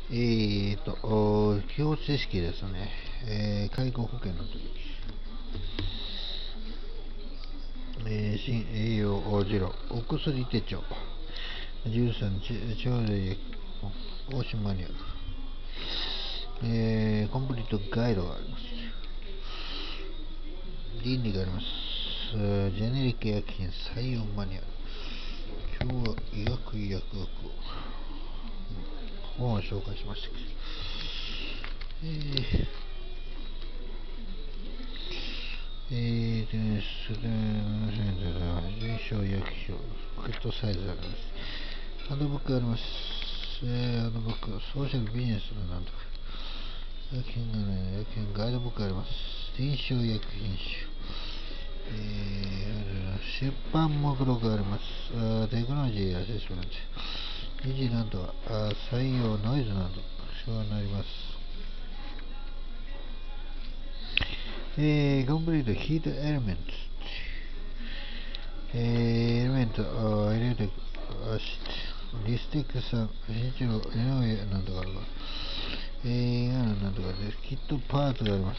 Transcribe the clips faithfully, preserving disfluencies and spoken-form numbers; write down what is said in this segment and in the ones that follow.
えーと、お基本知識ですね。えー介護保険の時、えー新栄養次郎、お薬手帳、じゅうさん、ちちょうどいい、オーシンマニュアル、えーコンプリートガイドがあります。倫理があります。ジェネリック医薬品採用マニュアル。今日は医学医薬学を本を紹介しましたけど、えーえーとね、それは、臨床医薬品、ポケットサイズがあります。ハンドブックがあります。えー、ハンドブック、ソーシャルビジネスのなんとか。薬品がね、薬品ガイドブックがあります。臨床医薬品種。えー、出版目録があります。あテクノロジーアセスメント。維持などはあ採用ノイズなど手話になります。えー、コンプリートヒートエレメント。えー、エレメント、エレクトリック、アシッド、リスティック酸、新治療、エノゲなんとかあるか。えー、なんとかです。キットパーツがあります。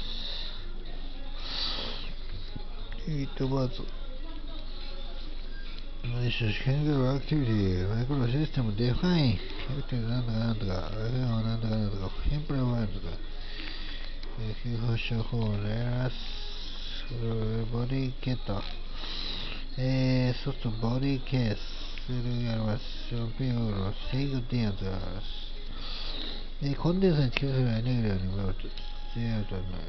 キットパーツ。Chemical activity, microsystem define, active なんとかなんとか、なんとかなんとか、インプレマントか、皮膚処方、レラス、ボディケット、えー、ソフトボディケース、それがあります。ピューロ、シェイクティーンとあります。えー、コンデンサに近するエネルギーに戻って、シェアとなります。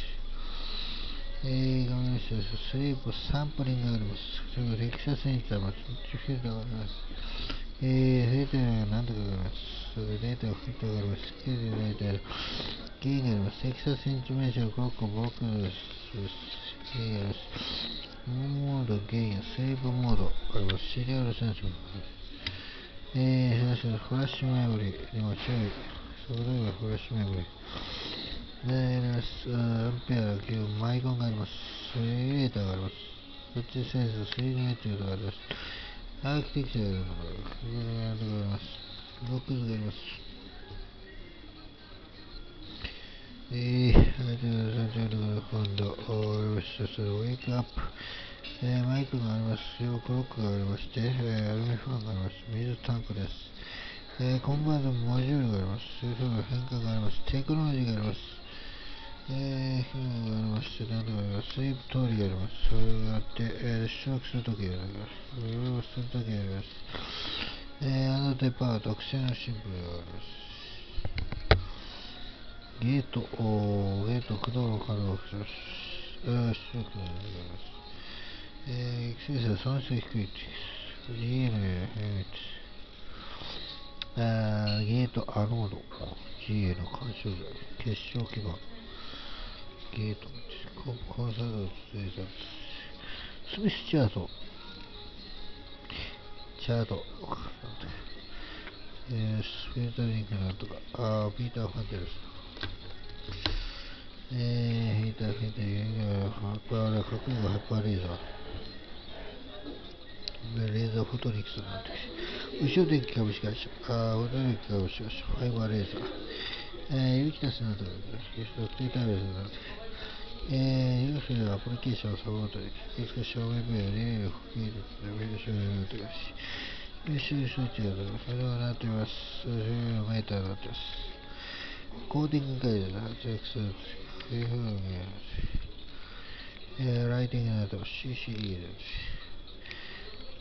えー、画面下です。スリープサンプリングがあります。それからテキサスインターマッチ、フィルターがあります。えー、データが何とかがあります。それデータがフィルターがあります。スケールデータ、ゲインがあります。テキサスインチメーション、クロック、ボークです。ゲインがあります。モード、ゲイン、セーブモードあります。シリアルセンスがあります。えー、フラッシュメモリー、今注意。それがフラッシュメモリー。で、アンペアきゅう、マイコンがあります。スリーレーターがあります。そっちセンス、スリーメートルがあります。アーキテクチャがあります。これがあります。ボックスがあります。えー、今度、ウェイクアップ。えー、マイクがあります。クロックがありまして、えー、アルミファンがあります。水タンクです。えー、コンバージョンモジュールがあります。そういうふうな変化があります。テクノロジーがあります。えー、機能がありまして、なんとかあります。スイープ通りがあります。それがあって、えー、出力するときがあります。それをするときがあります。えー、アンドテパー特性のシンプルがあります。ゲート、おー、ゲート、駆動可能します。えー、出力があります。えー、エクセスは損失が低い。ジーエヌエー、あー、ゲート、アノード、ジーエヌ 干渉剤、結晶基板。ゲート、コンサートデータ、スミスチャート、チャート、えー、スフィルタリングなんとか、あー、ピーター・ファンテルス、えー、ヒーター、ヒーター、ハッパー、かっこいいハッパーレーザー、レーザーフォトニクスなんて、後ろ電気株式会社、あー、フォトニクス株式会社、ファイバーレーザー、えー、ユキタスなんとか、ドクティターレーザーなんて、えー、ユーフィルアプリケーションをサポートで、いつか証明文を例を含めて、メール証明になっています。優秀数値がそれはなっています。それはメーターになっています。コーディングガイドで活躍する。そういうふうに、えー、ライティングなど シーシーイー です。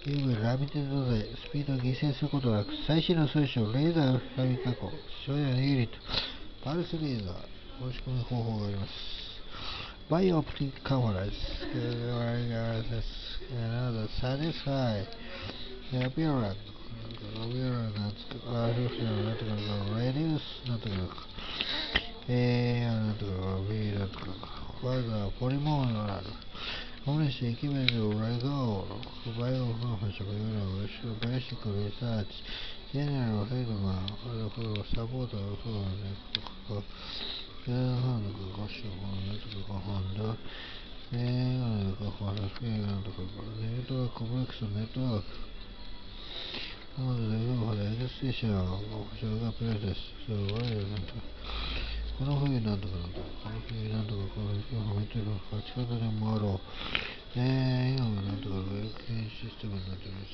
ユーブイ ラミテッド材、スピードを犠牲することなく、最新のソリューション、レーザーファミ加工、省エネユニット、パルスレーザー、申し込み方法があります。バイオオプティックカメラです。another satisfy the appearance appearance なんつうか、あ、そうそう、なんとか、reduce なんとか、えー、なんとか、B なんとか、further polymonal honest equipment legal bioinformation basic research general Hegman for support for えー、なんとか、合唱法なんとか、ハンド、えー、なんとか、ファラスケーなんとか、ネットワーク、コンプレックスネットワーク、 なので、両方でエクステーションを保証がプレスです。そう、我々なんとか。この冬なんとかなんとか、この冬なんとか、この冬はめてる勝ち方で回ろう。えー、今はなんとか、予約システムになっています。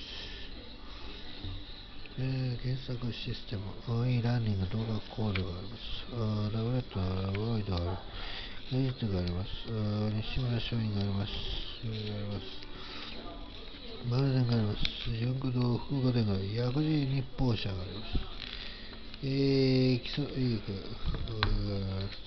えー、検索システム、e ラーニング動画コードがあります。あラブレット、ラブロイドがある。レジットがあります。あ西村松陰があります。それがあります。マルゼンがあります。四駆動複合電がある。薬事日報社があります。えー、基礎医学があって、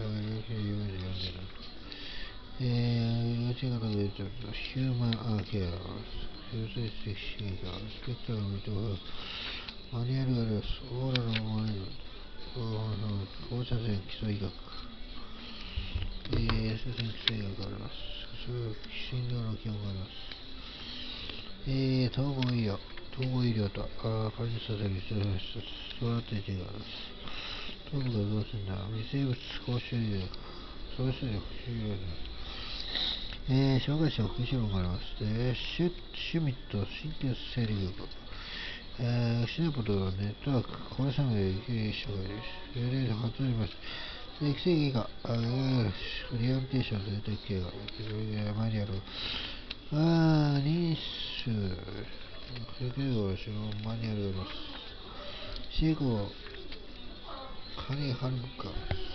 えー、幼稚型でヒューマンアーケア、修正的シーガー、スペクトラムとマニュアルがあります。オーラルマニュアル、放射線基礎医学、えー、放射線基礎医学があります。診療の基本があります。えー、統合医療、統合医療と、あ管理させる必要がストラテジーがあります。頭部がどうするんだ微生物公衆医療、そうするよ、えー、障害者福祉論があります。えー、シュシュミット神経生理学、えー、シナプトのネットワーク、これさんで経営障害です。えー、発あります。育成外科、リハビリテーション全体系が、マニュアル、あー、認証、保育料のマニュアルがあります。飼育を、カニハルムカ、